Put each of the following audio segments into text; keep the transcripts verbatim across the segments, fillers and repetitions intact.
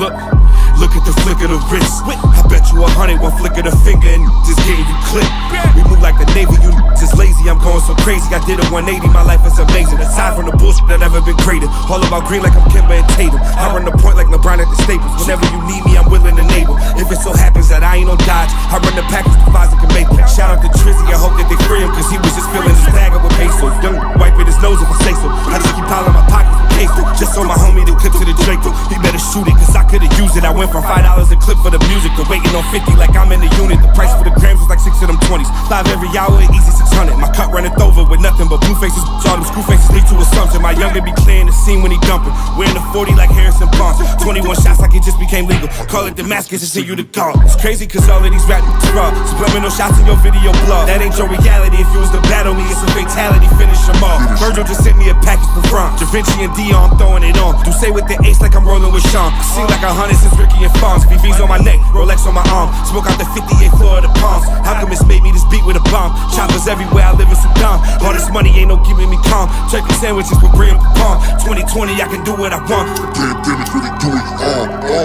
Look, look at the flick of the wrist. I bet you a hundred, one flick of the finger and just getting you clipped. We move like the Navy, you just lazy. I'm going so crazy, I did a one eighty, my life is amazing. Aside from the bullshit that never been greater. All about green like I'm Kimber and Tatum. I run the point like LeBron at the Staples. Whenever you need me, I'm willing to enable. If it so happens that I ain't on Dodge, I run the package to Foster can make it. Shout out to Trizzy, I hope that they free him, cause he was just filling his bag up with pesos. Young wiping his nose if I say so. I just keep piling my pockets with queso. Just so my homie to clip to the Draco. He better shoot it, cause I could've used it. I went from five dollars a clip for the music to waiting on fifty like I'm in the unit. The price for the grams was like six of them twenties. Live every hour, easy six hundred. My cup runneth over with nothing but blue faces. All them screw faces lead to assumption. My youngin' be clearing the scene when he dumping. Wearing the forty like Harrison Barnes. twenty-one shots like it just became legal. Call it Damascus and send you the call. It's crazy cause all of these rap niggas raw. Subliminal shots in your video blog. That ain't your reality. If you was to battle me, it's a fatality. Finish them all. Virgil just sent me a package from France. Da Vinci and Dion, I'm throwing it on. Do say with the ace like I'm rolling with Sean. I seem like a hundred since Ricky and Fonz. V V's on my neck, Rolex on my arm. Smoke out the fifty-eighth floor of the Palms. How come it's made me this beat with a bomb? Choppers everywhere, I live in Sudan. All this money ain't no keeping me calm. Turkey sandwiches with brie and pecan. twenty twenty, I can do what I want. Damn, damn, it's really doing all, all.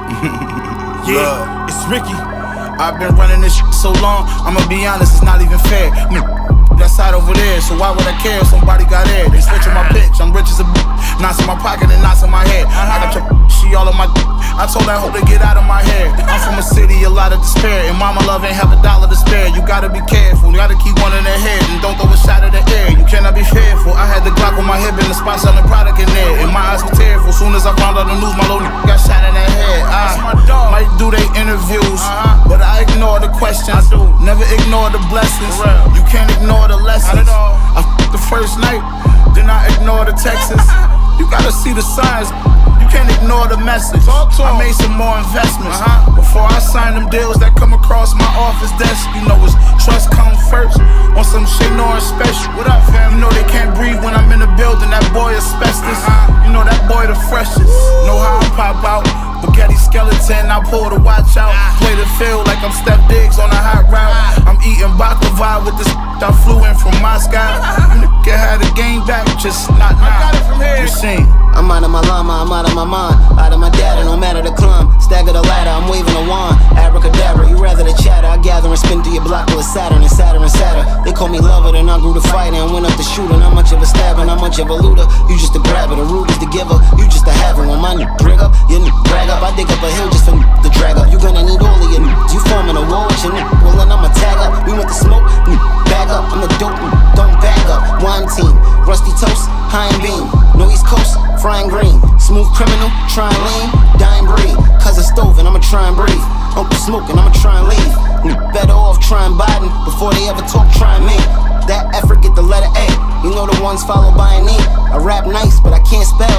Yeah, it's Ricky. I've been running this shit so long, I'ma be honest, it's not even fair. That side over there, so why would I care if somebody got air? They switching my pitch, I'm rich as a b. Knots in my pocket and knots in my head. I got your she all on my d. I told that hope to get out of my hair. I'm from a city, a lot of despair, and mama love ain't have a dollar to spare. You gotta be careful, you gotta keep one in the head, and don't throw a shot of the air. You cannot be fearful. I had the Glock on my hip in the spot selling product in there, and my eyes were tearful. Soon as I found out the news, my little n got shot in the head. I might do they interviews, but I ignore the questions. Never ignore the blessings. You can't ignore the lessons. I f***ed the first night, then I ignore the texts. You gotta see the signs, you can't ignore the message. I made some more investments before I signed them deals that come across my office desk. You know it's trust comes first, on some shit knowing special. What up, fam? You know they can't breathe when I'm in the building, that boy asbestos. You know that boy the freshest, know how I pop out. Spaghetti skeleton, I pull the watch out. Play the field like I'm Steph Diggs on a hot route. I'm eating baklava with this I flew in from Moscow. Nigga had a game back, just not now. I got it from here. Machine. I'm out of my llama, I'm out of my mind. Out of my data, no matter the climb. Stagger the ladder, I'm waving a wand. Abracadabra, you rather the chatter. I gather and spin through your block with Saturn and Saturn and Saturn. They call me lover, then I grew to fight and went up to shooter. Not much of a stabber, not much of a looter. You just a grabber, the root is the giver. You just a haver. When my new bring up, your new brag up. I dig up a hill just for the drag up. You gonna need all of your niggas. You forming a wall with your niggas. Well, then I'ma tag up. We went to smoke, bag up. I'm the dope, don't bag up. One team, rusty toast, high and beam. No East Coast, frying green. Smooth criminal, try and lean. Dying breed, cousin stove and I'ma try and breathe. Uncle smoking, I'ma try and leave. Better off trying Biden before they ever talk trying me. That effort get the letter A. You know the ones followed by an E. I rap nice, but I can't spell.